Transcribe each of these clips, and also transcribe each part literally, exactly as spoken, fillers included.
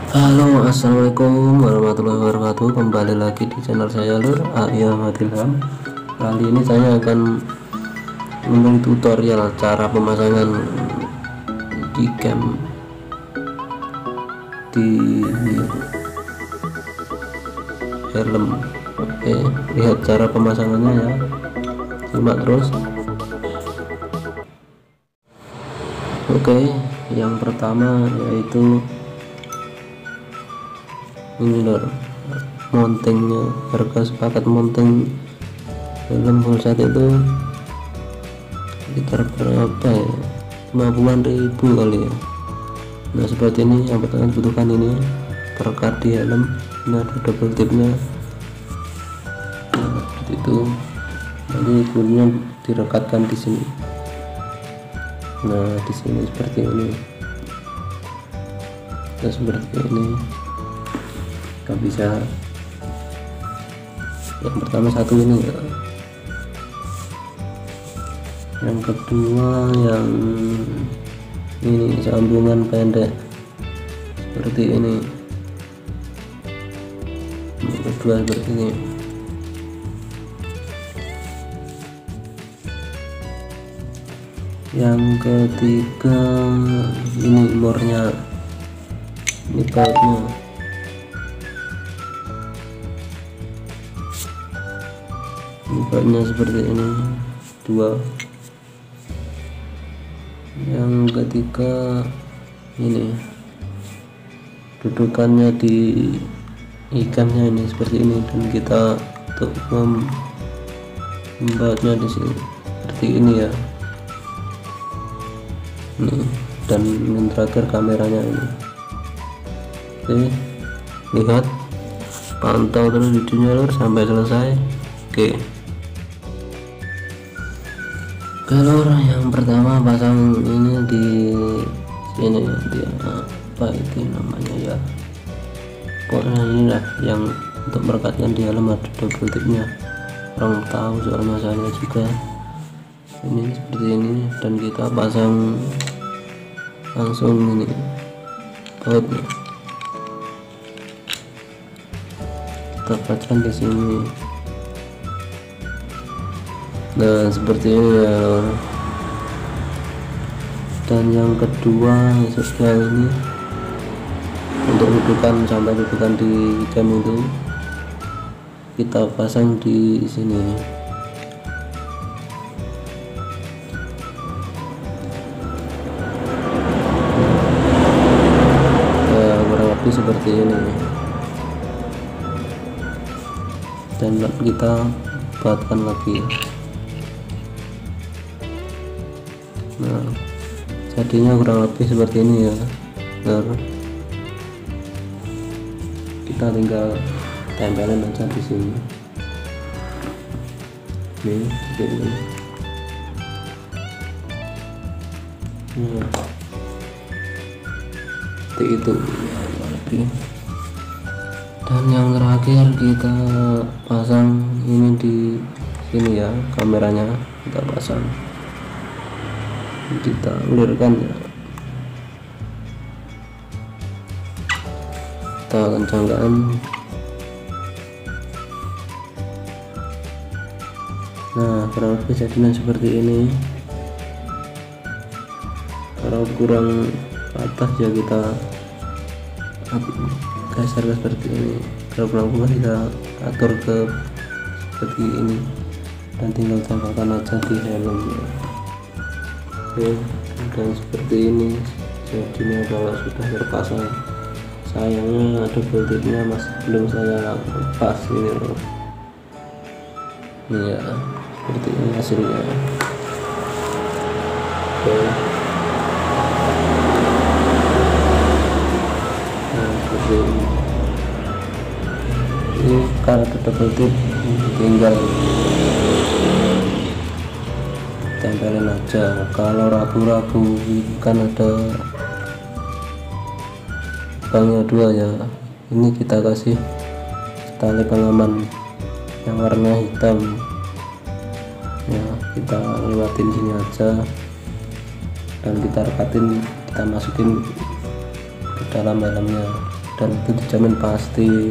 Halo, assalamualaikum warahmatullahi wabarakatuh. Kembali lagi di channel saya Lur Arya Madilham. Kali ini saya akan memberi tutorial cara pemasangan gcam di helm. Oke, lihat cara pemasangannya ya, simak terus. Oke, yang pertama yaitu ini lor, mountingnya. Harga sepakat mounting helm full set itu sekitar berapa ya, lima puluhan ribu kali ya. Nah seperti ini, yang pertama butuhkan ini perekat di helm. Ini ada double tipnya, nah, seperti itu. Nanti gurunya direkatkan di sini. Nah di sini seperti ini, nah, seperti ini. Gak bisa. Yang pertama satu ini ya. Yang kedua yang ini sambungan pendek seperti ini. Yang kedua seperti ini. Yang ketiga ini mornya, ini bautnya. Bautnya seperti ini dua. Yang ketiga ini dudukannya di ikannya ini seperti ini, dan kita untuk membautnya di sini seperti ini ya. Ini, dan yang terakhir kameranya ini. Oke, lihat, pantau terus videonya lur sampai selesai. Oke. Kalau yang pertama pasang ini di sini, di apa itu namanya ya, pokoknya inilah yang untuk merekatkan di helm, ada double tipnya. Orang tahu soalnya saya juga. Ini seperti ini, dan kita pasang langsung ini bautnya, kita pasang di sini. Nah seperti ini ya. Dan yang kedua setelah ini, untuk dudukan sampai dudukan di cam itu kita pasang di sini. Nah, kurang lebih seperti ini, dan kita buatkan lagi. Nah jadinya kurang lebih seperti ini ya. Nah, kita tinggal tempelin aja di sini. Ini seperti ini. Nah, seperti itu ya, lebih. Dan yang terakhir kita pasang ini di sini ya, kameranya kita pasang, kita ulirkan ya, kita kencangkan. Nah kurang lebih jadinya seperti ini. Kalau kurang atas ya kita geser seperti ini, kalau kurang bawah kita atur ke seperti ini, dan tinggal tempelkan aja di helm. Oke, dan seperti ini jadinya kalau sudah terpasang. Sayangnya ada boltnya masih belum saya lepas ini loh. Iya, seperti ini hasilnya. Oke. Nah, seperti ini. Ini kalau double tip tinggal tempelin aja. Kalau ragu-ragu kan ada banknya dua ya, ini kita kasih tali pengaman yang warna hitam ya, kita lewatin sini aja, dan kita rekatin, kita masukin ke dalam helmnya. dan itu dijamin pasti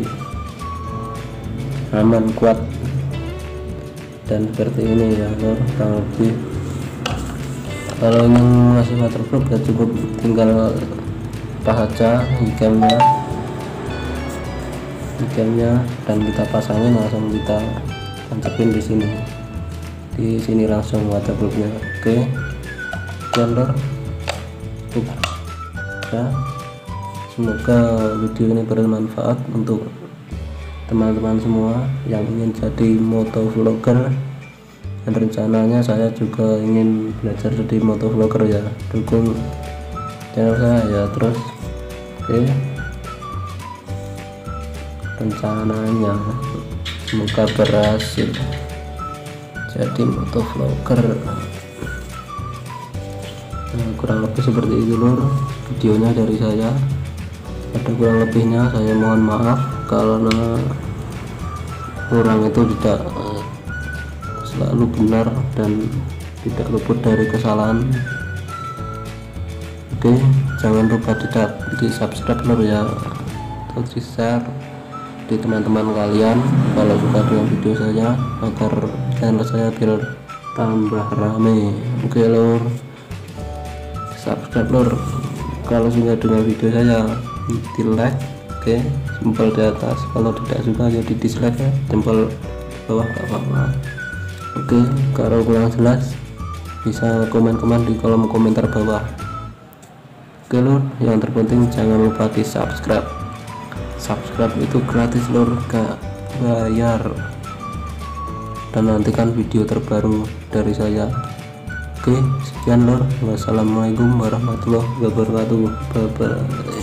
aman, kuat, dan seperti ini ya lor, kurang lebih. Kalau ingin masih waterproof ya cukup tinggal pas saja hikemnya hikemnya dan kita pasangin, langsung kita tancapin di sini di sini langsung waterproofnya. Oke, sekian lor ya, semoga video ini bermanfaat untuk teman-teman semua yang ingin jadi motovlogger, dan rencananya saya juga ingin belajar jadi motovlogger ya. Dukung channel saya ya terus. Oke, rencananya semoga berhasil jadi motovlogger. Nah, kurang lebih seperti itu lur videonya dari saya. Ada kurang lebihnya saya mohon maaf karena orang itu tidak selalu benar dan tidak luput dari kesalahan. Oke, jangan lupa tidak di subscribe lor ya, terus di share di teman-teman kalian kalau suka dengan video saya agar channel saya biar tambah rame. Oke lor, subscribe lor kalau suka dengan video saya, di like. Oke, jempol di atas, kalau tidak suka ya di dislike ya, jempol bawah gak apa-apa. Oke, kalau kurang jelas bisa komen-komen di kolom komentar bawah. Oke lor, yang terpenting jangan lupa di subscribe. Subscribe itu gratis lor, gak bayar. Dan nantikan video terbaru dari saya. Oke, sekian lor, wassalamualaikum warahmatullahi wabarakatuh. Bye bye.